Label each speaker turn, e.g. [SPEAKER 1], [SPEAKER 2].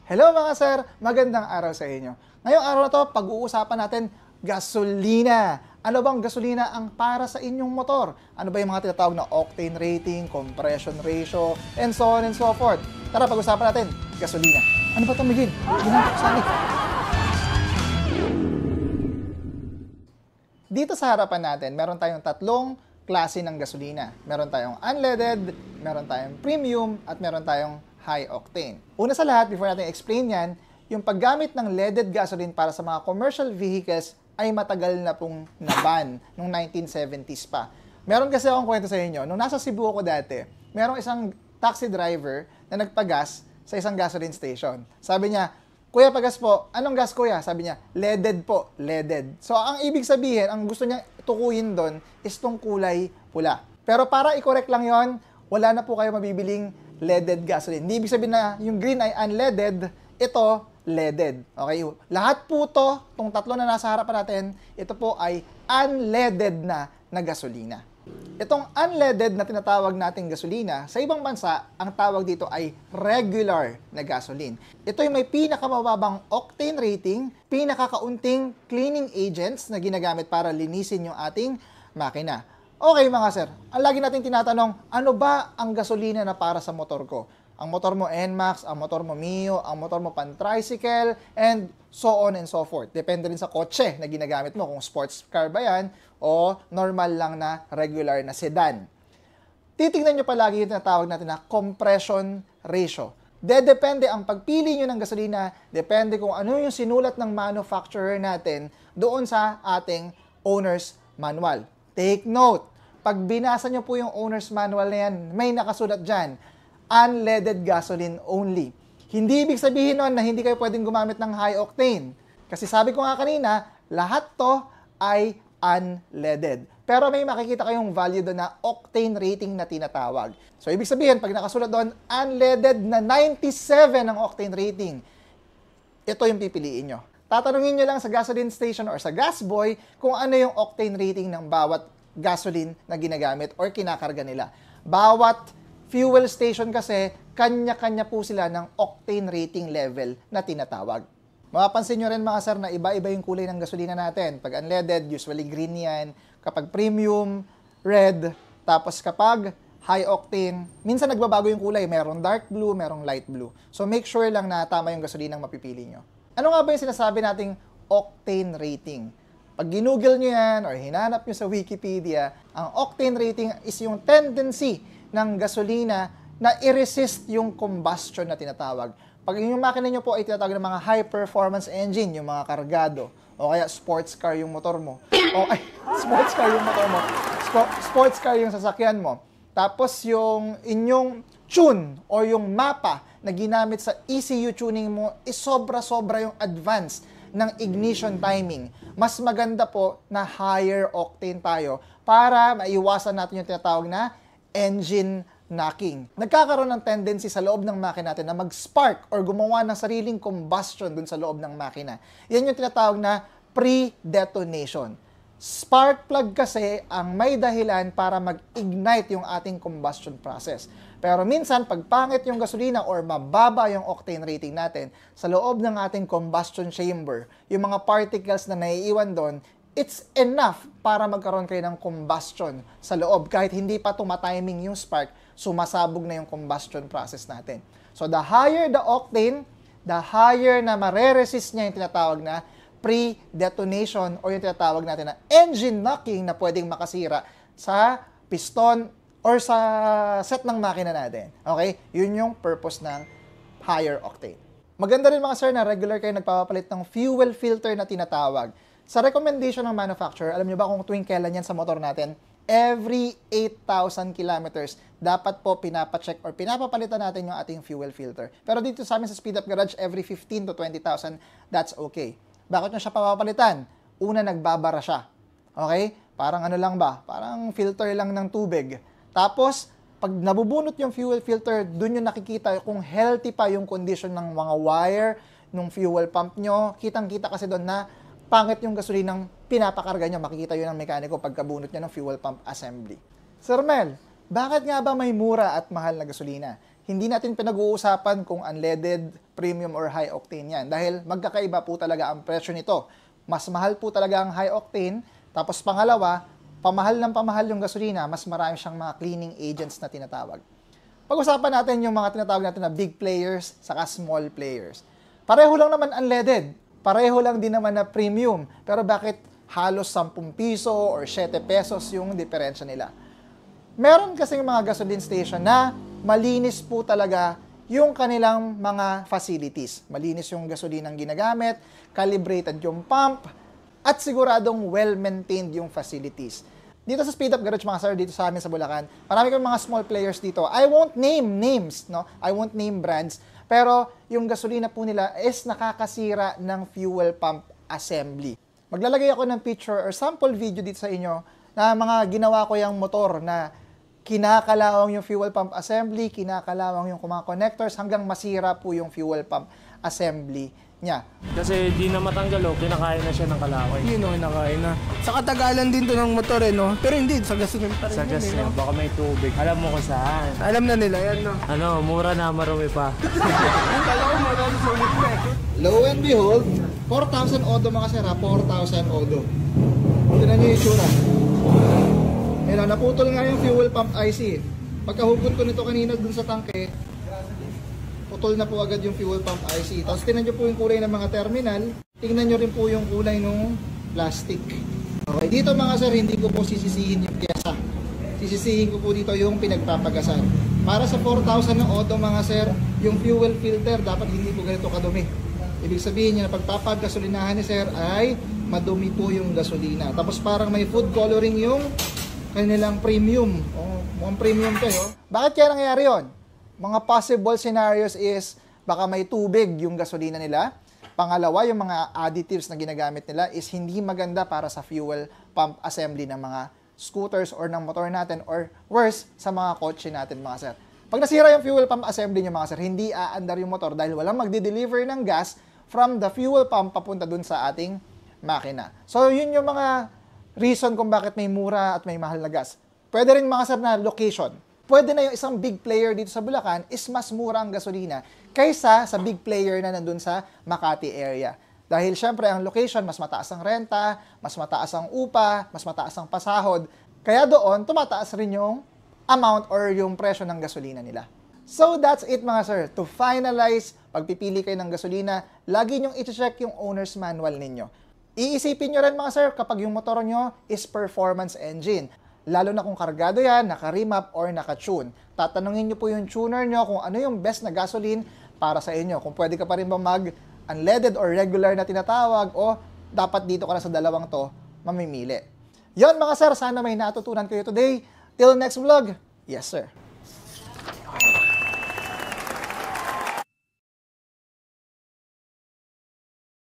[SPEAKER 1] Hello mga sir, magandang araw sa inyo. Ngayong araw na to, pag-uusapan natin gasolina. Ano bang gasolina ang para sa inyong motor? Ano ba yung mga tinatawag na octane rating, compression ratio, and so on and so forth? Tara, pag-usapan natin, gasolina. Ano ba ito, Miguel? Ginagawa Dito sa harapan natin, meron tayong tatlong klase ng gasolina. Meron tayong unleaded, meron tayong premium, at meron tayong high octane. Una sa lahat, before natin explain yan, yung paggamit ng leaded gasoline para sa mga commercial vehicles ay matagal na pong naban, nung 1970s pa. Meron kasi akong kwento sa inyo, nung nasa Cebu ako dati, merong isang taxi driver na nagpagas sa isang gasoline station. Sabi niya, "Kuya, pagas po." "Anong gas, kuya?" Sabi niya, "Leaded po, leaded." So, ang ibig sabihin, ang gusto niya tukuyin doon is tong kulay pula. Pero para i-correct lang yon, wala na po kayo mabibiling leaded gasoline. Hindi ibig sabihin na yung green ay unleaded, ito leaded. Okay? Lahat po to, tong tatlo na nasa harapan natin, ito po ay unleaded na gasolina. Itong unleaded na tinatawag nating gasolina, sa ibang bansa, ang tawag dito ay regular na gasoline. Ito ay may pinakamababang octane rating, pinakakaunting cleaning agents na ginagamit para linisin yung ating makina. Okay mga sir, ang lagi natin tinatanong, ano ba ang gasolina na para sa motor ko? Ang motor mo NMAX, ang motor mo Mio, ang motor mo pan-tricycle, and so on and so forth. Depende rin sa kotse na ginagamit mo, kung sports car ba yan, o normal lang na regular na sedan. Titingnan nyo palagi yung tinatawag natin na compression ratio. Depende ang pagpili nyo ng gasolina, depende kung ano yung sinulat ng manufacturer natin doon sa ating owner's manual. Take note, pag binasa nyo po yung owner's manual na yan, may nakasulat dyan, unleaded gasoline only. Hindi ibig sabihin nun na hindi kayo pwedeng gumamit ng high octane. Kasi sabi ko nga kanina, lahat to ay unleaded. Pero may makikita kayong value doon na octane rating na tinatawag. So ibig sabihin, pag nakasulat doon, unleaded na 97 ang octane rating, ito yung pipiliin nyo. Tatanungin nyo lang sa gasoline station or sa gas boy kung ano yung octane rating ng bawat gasoline na ginagamit or kinakarga nila. Bawat fuel station kasi, kanya-kanya po sila ng octane rating level na tinatawag. Mapapansin nyo rin mga sir na iba-iba yung kulay ng gasolina natin. Pag unleaded, usually green yan. Kapag premium, red. Tapos kapag high octane, minsan nagbabago yung kulay. Merong dark blue, merong light blue. So make sure lang na tama yung gasolina ang mapipili nyo. Ano nga ba yung sinasabi nating octane rating? Pag ginugol nyo yan or hinanap nyo sa Wikipedia, ang octane rating is yung tendency ng gasolina na i-resist yung combustion na tinatawag. Pag yung makina nyo po ay tinatawag ng mga high-performance engine, yung mga kargado, o kaya sports car yung motor mo, sports car yung motor mo, sports car yung sasakyan mo, tapos yung inyong tune o yung mapa na ginamit sa ECU tuning mo is sobra-sobra yung advance ng ignition timing. Mas maganda po na higher octane tayo para maiwasan natin yung tinatawag na engine knocking. Nagkakaroon ng tendency sa loob ng makina natin na mag-spark or gumawa ng sariling combustion dun sa loob ng makina. Yan yung tinatawag na pre-detonation. Spark plug kasi ang may dahilan para mag-ignite yung ating combustion process. Pero minsan, pag pangit yung gasolina or mababa yung octane rating natin, sa loob ng ating combustion chamber, yung mga particles na naiiwan doon, it's enough para magkaroon kayo ng combustion sa loob. Kahit hindi pa tumatiming yung spark, sumasabog na yung combustion process natin. So the higher the octane, the higher na mare-resist niya yung tinatawag na pre-detonation o yung tinatawag natin na engine knocking na pwedeng makasira sa piston or sa set ng makina natin. Okay? Yun yung purpose ng higher octane. Maganda rin mga sir na regular kayo nagpapapalit ng fuel filter na tinatawag. Sa recommendation ng manufacturer, alam nyo ba kung tuwing kailan yan sa motor natin? Every 8,000 kilometers, dapat po pinapacheck or pinapapalitan natin yung ating fuel filter. Pero dito sa amin sa Speed Up Garage, every 15 to 20,000, that's okay. Bakit nyo siya papapalitan? Una, nagbabara siya. Okay? Parang ano lang ba? Parang filter lang ng tubig. Tapos, pag nabubunot yung fuel filter, dun yung nakikita kung healthy pa yung condition ng mga wire, ng fuel pump nyo. Kitang-kita kasi doon na pangit yung gasolinang pinapakarga nyo. Makikita yun ng mekaniko pagkabunot niya ng fuel pump assembly. Sir Mel, bakit nga ba may mura at mahal na gasolina? hindi natin pinag-uusapan kung unleaded, premium, or high octane yan. Dahil magkakaiba po talaga ang presyo nito. Mas mahal po talaga ang high octane. Tapos pangalawa, pamahal yung gasolina, mas marami siyang mga cleaning agents na tinatawag. Pag-usapan natin yung mga tinatawag natin na big players saka small players. Pareho lang naman unleaded. Pareho lang din naman na premium. Pero bakit halos 10 piso or 7 pesos yung diferensya nila? Meron kasing mga gasoline station na malinis po talaga yung kanilang mga facilities. Malinis yung gasolina ang ginagamit, calibrated yung pump, at siguradong well-maintained yung facilities. Dito sa Speed Up Garage mga sir, dito sa amin sa Bulacan, marami kang mga small players dito. I won't name names, no? I won't name brands, pero yung gasolina po nila is nakakasira ng fuel pump assembly. Maglalagay ako ng picture or sample video dito sa inyo na mga ginawa ko yung motor na kinakalawang yung fuel pump assembly, kinakalawang yung mga connectors hanggang masira po yung fuel pump assembly niya.
[SPEAKER 2] Kasi di na matanggal kinakain na siya ng kalaway.
[SPEAKER 3] Yun kinakain na. Sa katagalan din to ng motor no? Pero hindi, sa gasolina pa rin.
[SPEAKER 2] Sa gas na, baka may tubig. Alam mo kung saan.
[SPEAKER 3] Alam na nila yan no?
[SPEAKER 2] Ano, mura na, marumi pa.
[SPEAKER 3] Kala ko mo lang sulit pa eh.
[SPEAKER 1] Lo and behold, 4,000 odo mga sir, 4,000 odo. Tignan niyo yung itsura. Ayun, naputol nga yung fuel pump IC. Pagkahugot ko nito kanina dun sa tangke, putol na po agad yung fuel pump IC. Tapos tingnan nyo po yung kulay ng mga terminal. Tingnan nyo rin po yung kulay ng plastic. Okay, dito mga sir, hindi ko po sisisihin yung pyesa. Sisisihin ko po dito yung pinagpapagasan. Para sa 4,000 na odo mga sir, yung fuel filter dapat hindi po ganito kadumi. Ibig sabihin niya na pagpapagasolinahan ni sir ay madumi po yung gasolina. Tapos parang may food coloring yung kanilang premium. Mukhang premium to eh. Bakit kaya nangyayari yun? Mga possible scenarios is baka may tubig yung gasolina nila. Pangalawa, yung mga additives na ginagamit nila is hindi maganda para sa fuel pump assembly ng mga scooters or ng motor natin or worse, sa mga kotse natin mga sir. Pag nasira yung fuel pump assembly nyo mga sir, hindi aandar yung motor dahil walang magdi-deliver ng gas from the fuel pump papunta dun sa ating makina. So yun yung mga reason kung bakit may mura at may mahal na gas. Pwede rin mga sir na location. Pwede na yung isang big player dito sa Bulacan is mas mura ang gasolina kaysa sa big player na nandun sa Makati area. Dahil syempre ang location, mas mataas ang renta, mas mataas ang upa, mas mataas ang pasahod. Kaya doon, tumataas rin yung amount or yung presyo ng gasolina nila. So that's it mga sir. To finalize, pagpipili kayo ng gasolina, lagi nyong i-check yung owner's manual ninyo. Iisipin nyo rin mga sir kapag yung motor nyo is performance engine. Lalo na kung kargado yan, naka-remap or naka-tune. Tatanungin nyo po yung tuner nyo kung ano yung best na gasoline para sa inyo. Kung pwede ka pa rin ba mag-unleaded or regular na tinatawag o dapat dito ka na sa dalawang to mamimili. Yon mga sir, sana may natutunan kayo today. Till next vlog, yes sir.